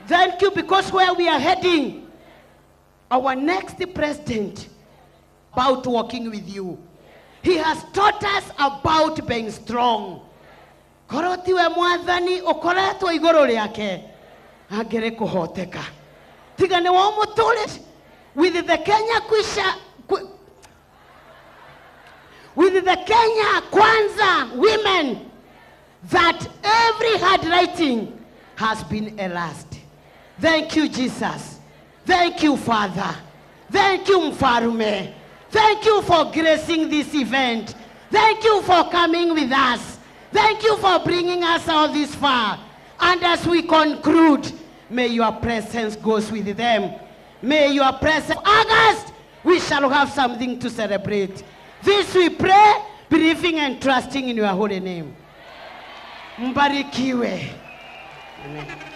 Thank you, because where we are heading, our next president, about walking with you. He has taught us about being strong. Korotiwe mwathani ukoretwo iguru riake agere kuhoteka. Tigane wa mutule with the Kenya Kwisha, with the Kenya Kwanza women, that every handwriting has been erased. Thank you, Jesus. Thank you, Father. Thank you, Mfarume. Thank you for gracing this event. Thank you for coming with us. Thank you for bringing us all this far. And as we conclude, may your presence goes with them. May your presence, August, we shall have something to celebrate. This we pray, believing and trusting in your holy name. Mbarikiwe. Amen.